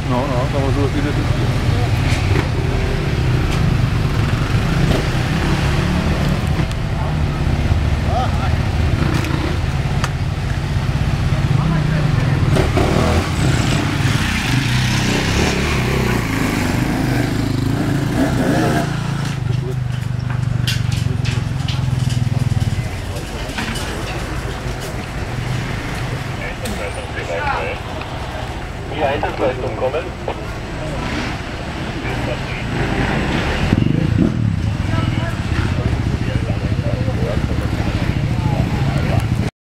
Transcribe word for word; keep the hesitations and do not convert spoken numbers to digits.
No, no, estamos todos fines de Die Einsatzleistung kommen.